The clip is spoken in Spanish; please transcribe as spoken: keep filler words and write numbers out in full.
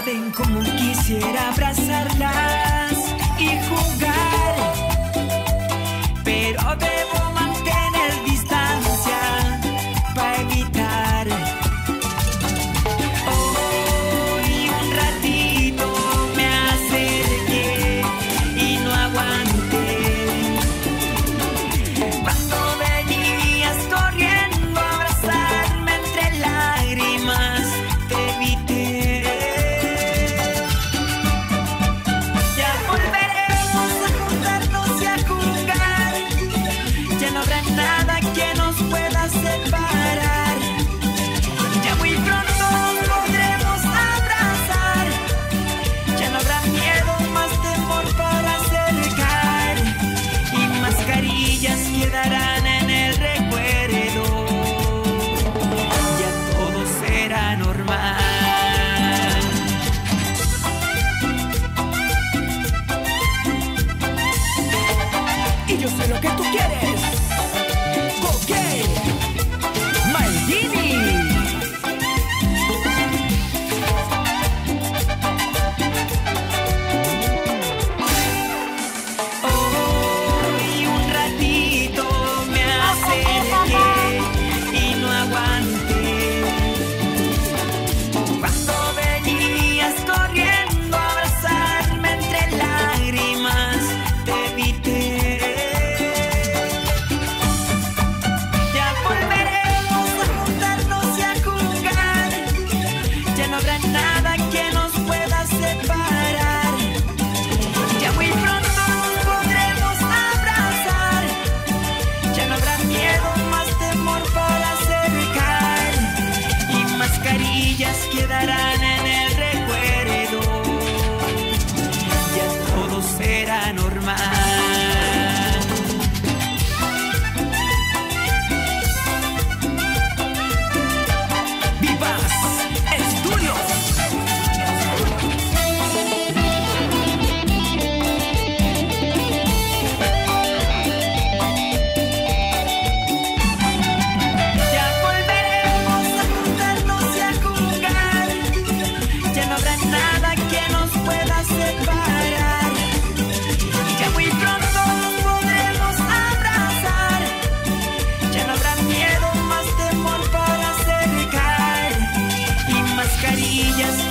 saben cómo quisiera abrazarlas y jugar, pero debo mantener distancia para evitar. Hoy un ratito me acerqué y no aguanté. Cuando venías corriendo a abrazarme entre lágrimas, te evité. Ya volveremos a juntarnos y a jugar. Ya no habrá nada que nos pueda separar. Ya muy pronto nos podremos abrazar. Ya no habrá miedo, más temor para acercar. Y mascarillas quedarán en el recuerdo. Ya todo será normal. Y yo sé lo que tú quieres. Ok, Maldini. Hoy un ratito me acerqué y no aguanté. Cuando venías corriendo a abrazarme entre lágrimas, te evité. Ya volveremos a juntarnos y a jugar. Ya no habrá nada que nos pueda separar. Ya muy pronto nos podremos abrazar. Ya no habrá miedo, más temor para acercar. Y mascarillas quedarán en el recuerdo. Ya todo será normal. Vivas Estudios. Ya volveremos a juntarnos y a jugar. Ya no habrá nada que nos pueda separar. Ya muy pronto nos podremos abrazar. Ya no habrá miedo, más temor para acercar. Y mascarillas